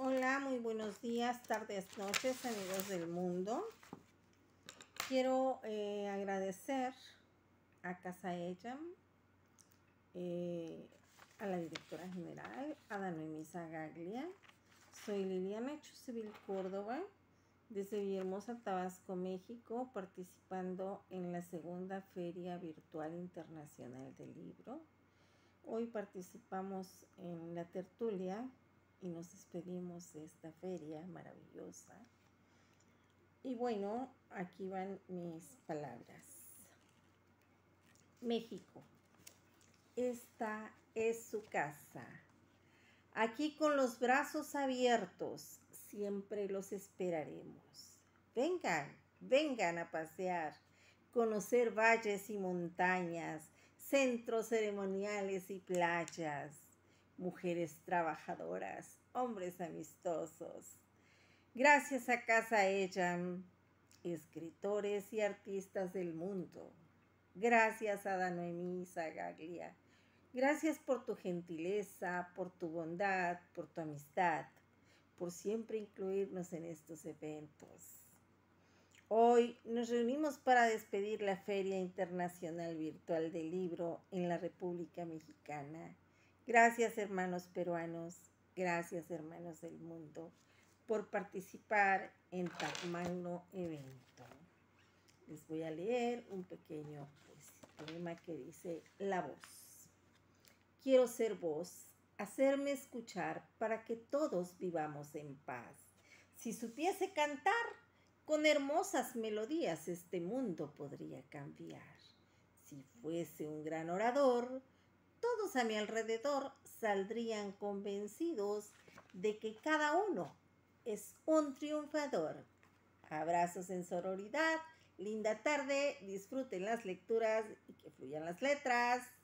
Hola, muy buenos días, tardes, noches, amigos del mundo. Quiero agradecer a Casa Ejam, a la directora general, a Noemí Zagaglia. Soy Liliana Chusevil Córdoba, desde Villahermosa, Tabasco, México, participando en la segunda Feria Virtual Internacional del Libro. Hoy participamos en la tertulia y nos despedimos de esta feria maravillosa. Y bueno, aquí van mis palabras. México, esta es su casa. Aquí con los brazos abiertos, siempre los esperaremos. Vengan a pasear, conocer valles y montañas, centros ceremoniales y playas, mujeres trabajadoras, hombres amistosos. Gracias a Casa Ejam, escritores y artistas del mundo. Gracias a Noemí Zagaglia. Gracias por tu gentileza, por tu bondad, por tu amistad, por siempre incluirnos en estos eventos. Hoy nos reunimos para despedir la Feria Internacional Virtual del Libro en la República Mexicana. Gracias, hermanos peruanos, gracias, hermanos del mundo, por participar en tan magno evento. Les voy a leer un pequeño poema que dice: La voz. Quiero ser voz, hacerme escuchar para que todos vivamos en paz. Si supiese cantar, con hermosas melodías este mundo podría cambiar. Si fuese un gran orador, todos a mi alrededor saldrían convencidos de que cada uno es un triunfador. Abrazos en sororidad, linda tarde, disfruten las lecturas y que fluyan las letras.